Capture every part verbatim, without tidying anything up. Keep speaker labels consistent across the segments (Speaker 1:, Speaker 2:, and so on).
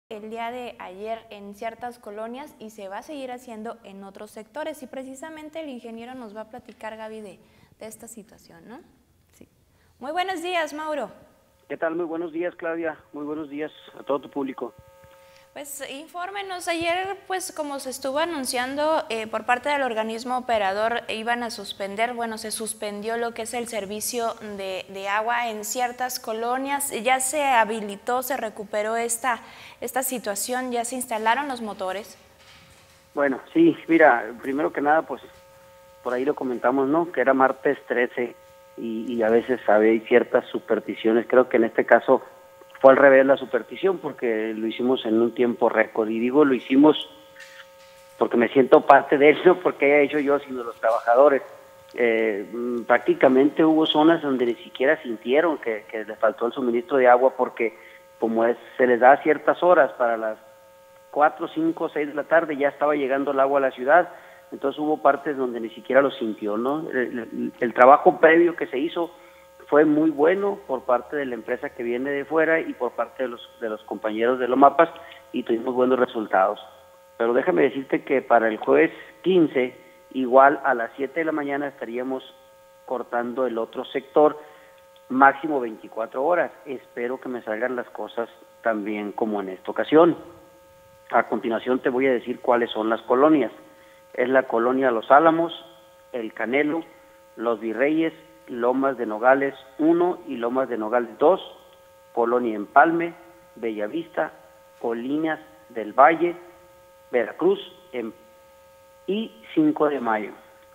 Speaker 1: el día de ayer en ciertas colonias y se va a seguir haciendo en otros sectores, y precisamente el ingeniero nos va a platicar, Gaby, de, de esta situación, ¿no? Sí. Muy buenos días, Mauro.
Speaker 2: ¿Qué tal? Muy buenos días, Claudia. Muy buenos días a todo tu público.
Speaker 1: Pues infórmenos, ayer pues como se estuvo anunciando eh, por parte del organismo operador, iban a suspender, bueno, se suspendió lo que es el servicio de, de agua en ciertas colonias, ya se habilitó, se recuperó esta, esta situación, ya se instalaron los motores.
Speaker 2: Bueno, sí, mira, primero que nada, pues por ahí lo comentamos, ¿no? Que era martes trece y, y a veces hay ciertas supersticiones, creo que en este caso fue al revés la superstición porque lo hicimos en un tiempo récord, y digo lo hicimos porque me siento parte de eso, porque haya hecho yo, sino los trabajadores. Eh, prácticamente hubo zonas donde ni siquiera sintieron que, que les faltó el suministro de agua, porque como es, se les da ciertas horas, para las cuatro, cinco, seis de la tarde ya estaba llegando el agua a la ciudad, entonces hubo partes donde ni siquiera lo sintió, ¿no? El, el, el trabajo previo que se hizo fue muy bueno por parte de la empresa que viene de fuera y por parte de los de los compañeros de Lomapas, y tuvimos buenos resultados. Pero déjame decirte que para el jueves quince, igual a las siete de la mañana estaríamos cortando el otro sector, máximo veinticuatro horas. Espero que me salgan las cosas también como en esta ocasión. A continuación te voy a decir cuáles son las colonias. Es la colonia Los Álamos, El Canelo, Los Virreyes, Lomas de Nogales uno y Lomas de Nogales dos, Colonia Empalme, Bellavista, Colinas del Valle, Veracruz en, y cinco de mayo.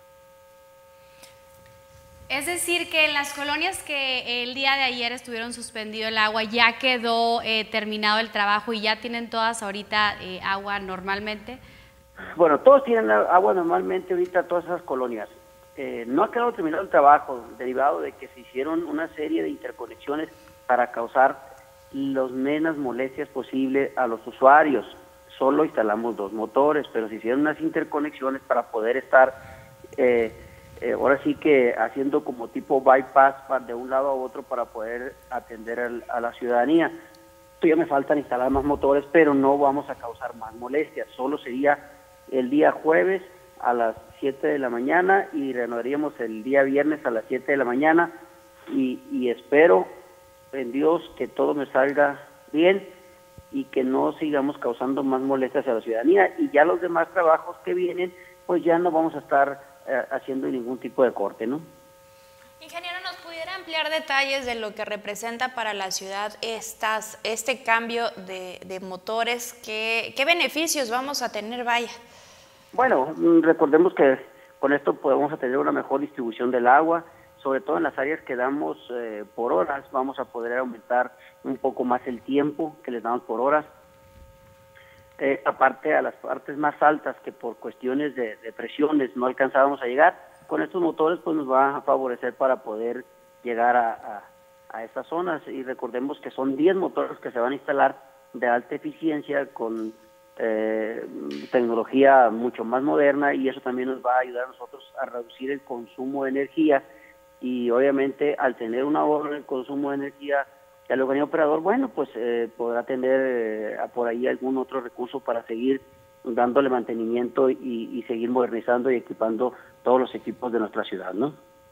Speaker 3: Es decir, que en las colonias que el día de ayer estuvieron suspendido el agua, ya quedó eh, terminado el trabajo y ya tienen todas ahorita eh, agua normalmente.
Speaker 2: Bueno, todos tienen agua normalmente ahorita, todas esas colonias. Eh, no ha quedado terminado el trabajo, derivado de que se hicieron una serie de interconexiones para causar las menos molestias posible a los usuarios. Solo instalamos dos motores, pero se hicieron unas interconexiones para poder estar, eh, eh, ahora sí que haciendo como tipo bypass de un lado a otro para poder atender al, a la ciudadanía. Todavía me faltan instalar más motores, pero no vamos a causar más molestias. Solo sería el día jueves a las siete de la mañana y renovaríamos el día viernes a las siete de la mañana, y, y espero en Dios que todo me salga bien y que no sigamos causando más molestias a la ciudadanía, y ya los demás trabajos que vienen pues ya no vamos a estar eh, haciendo ningún tipo de corte, ¿no?
Speaker 1: Ingeniero, ¿nos pudiera ampliar detalles de lo que representa para la ciudad estas, este cambio de, de motores? ¿Qué, qué beneficios vamos a tener, vaya?
Speaker 2: Bueno, recordemos que con esto podemos tener una mejor distribución del agua, sobre todo en las áreas que damos eh, por horas. Vamos a poder aumentar un poco más el tiempo que les damos por horas. Eh, aparte, a las partes más altas que por cuestiones de, de presiones no alcanzábamos a llegar, con estos motores pues nos va a favorecer para poder llegar a, a, a estas zonas. Y recordemos que son diez motores que se van a instalar de alta eficiencia con Eh, tecnología mucho más moderna, y eso también nos va a ayudar a nosotros a reducir el consumo de energía, y obviamente al tener un ahorro en el consumo de energía, el organismo operador, bueno, pues eh, podrá tener eh, por ahí algún otro recurso para seguir dándole mantenimiento y, y seguir modernizando y equipando todos los equipos de nuestra ciudad, ¿no?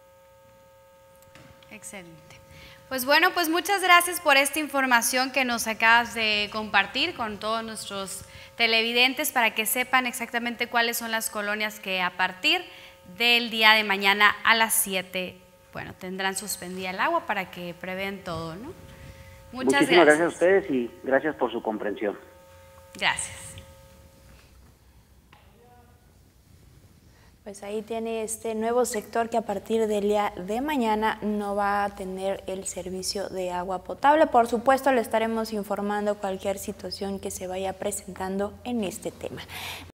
Speaker 3: Excelente. Pues bueno, pues muchas gracias por esta información que nos acabas de compartir con todos nuestros televidentes, para que sepan exactamente cuáles son las colonias que a partir del día de mañana a las siete, bueno, tendrán suspendida el agua, para que prevén todo, ¿no? Muchas
Speaker 2: Muchísimas
Speaker 3: gracias.
Speaker 2: gracias a ustedes y gracias por su comprensión.
Speaker 3: Gracias.
Speaker 1: Pues ahí tiene este nuevo sector que a partir del día de mañana no va a tener el servicio de agua potable. Por supuesto, le estaremos informando cualquier situación que se vaya presentando en este tema.